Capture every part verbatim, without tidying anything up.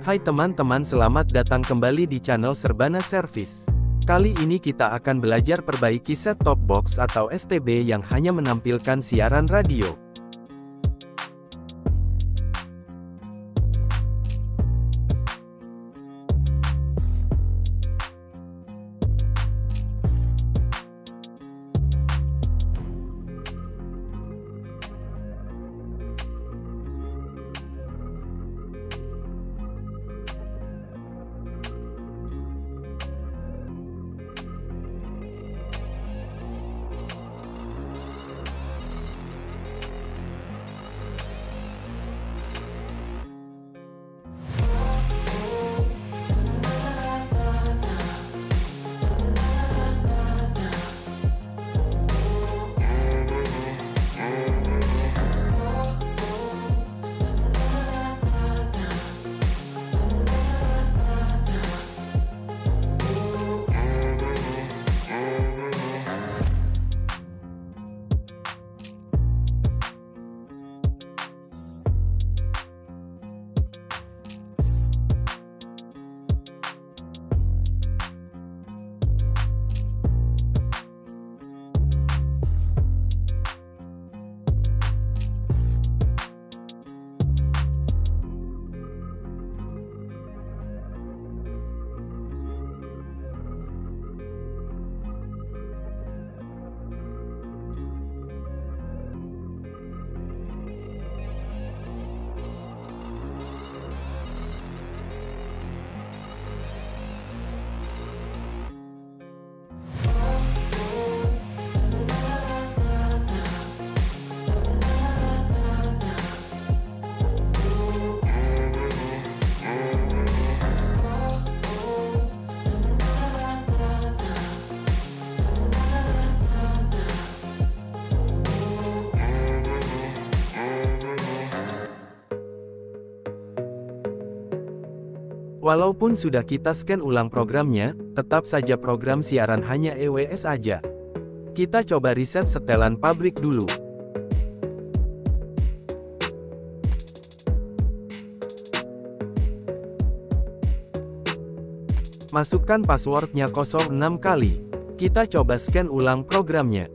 Hai teman-teman, selamat datang kembali di channel Serbana Service. Kali ini kita akan belajar perbaiki set-top box atau S T B yang hanya menampilkan siaran radio. Walaupun sudah kita scan ulang programnya, tetap saja program siaran hanya E W S aja. Kita coba reset setelan pabrik dulu. Masukkan passwordnya kosong enam kali. Kita coba scan ulang programnya.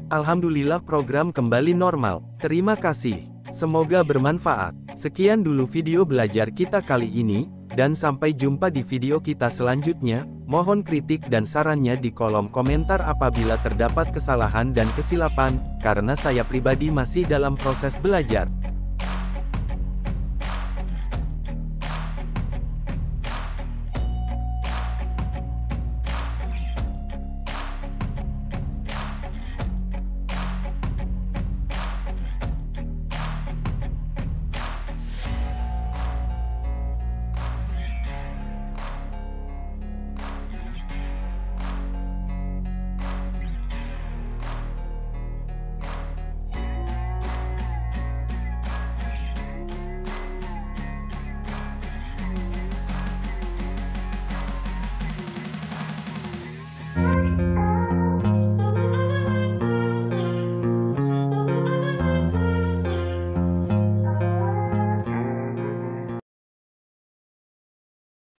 Alhamdulillah program kembali normal. Terima kasih. Semoga bermanfaat. Sekian dulu video belajar kita kali ini, dan sampai jumpa di video kita selanjutnya. Mohon kritik dan sarannya di kolom komentar apabila terdapat kesalahan dan kesilapan, karena saya pribadi masih dalam proses belajar.